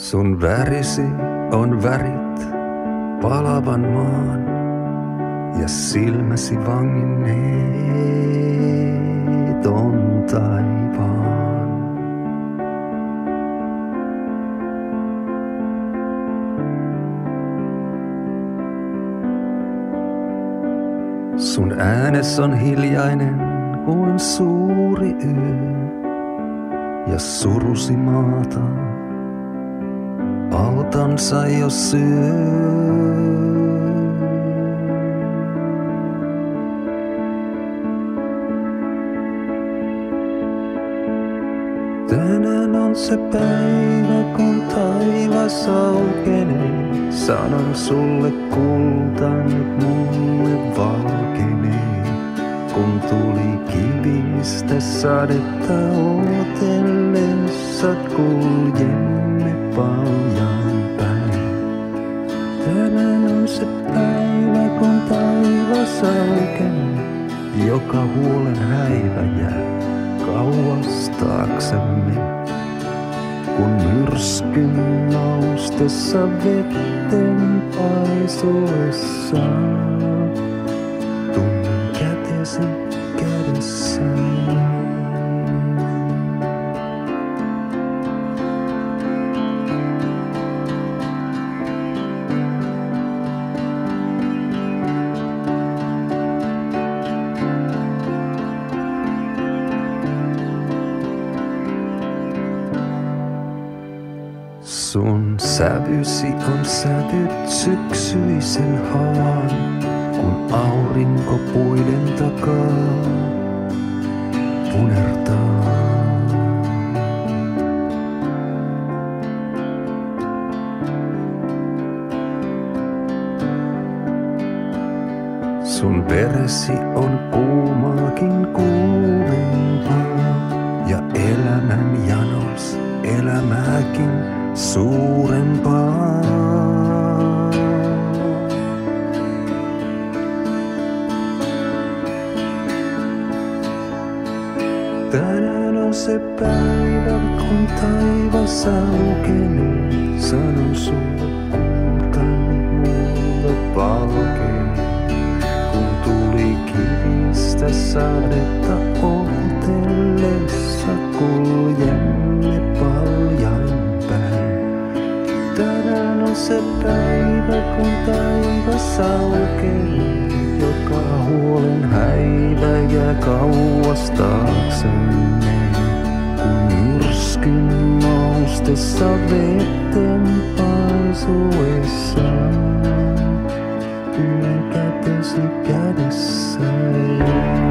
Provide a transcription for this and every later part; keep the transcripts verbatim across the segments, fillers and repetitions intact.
Sun värisi on värit palavan maan ja silmäsi vanginneet on taivaan. Sun äänes on hiljainen kuin suuri yö ja surusi maata. Autansa jo syö. Tänään on se päivä, kun taivas aukenee. Sanon sulle kulta, nyt mulle valkenee. Kun tuli kivistä sadetta ootellessa, kuljemme paljain päin. Tänään on se päivä, kun taivas aukenee. Joka huolen häivä jää kauas taaksemme. Kun myrskyn noustessa vetten paisuessa, tunnen kätesi kädessäni. Sun sävysi on sävyt syksyisen haan, kun aurinko puiden takaa punertaa. Sun veresi on kuumaakin kuumempaa ja elämän janos elämääkin suurempaa. Tänään on se päivä, kun taivas aukenee. Sanon sulle kultani, mulle valkenee. Kun tuli kivistä sadetta ootellessa, kuljemme paljain päin. Tänään on se päivä, kun taivas aukenee. Joka huolen häivä jää kauas taaksemme. Kun myrskyn noustessa vetten paisuessa, tunnen kätesi kädessäni.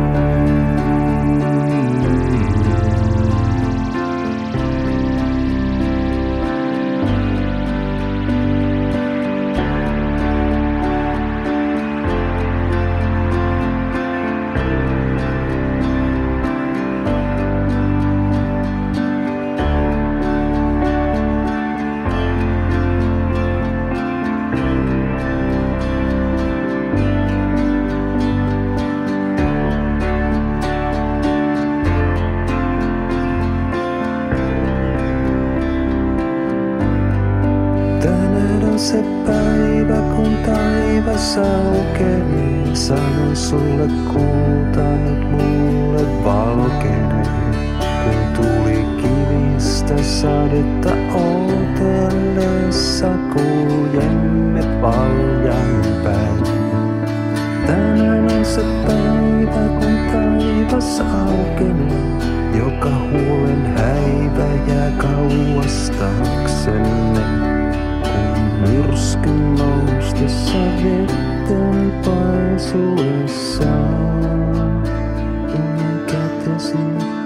Tänään on se päivä, kun taivas aukenee. Sanon sulle kulta, nyt mulle valkenee. Kun tuli kivistä sadetta ootellessa, kuljemme paljain päin. Tänään on se päivä, kun taivas aukenee. Joka huolen häivä jää kauas taaksemme. Myrskyn noustessa vetten paisuessa, tunnen kätesi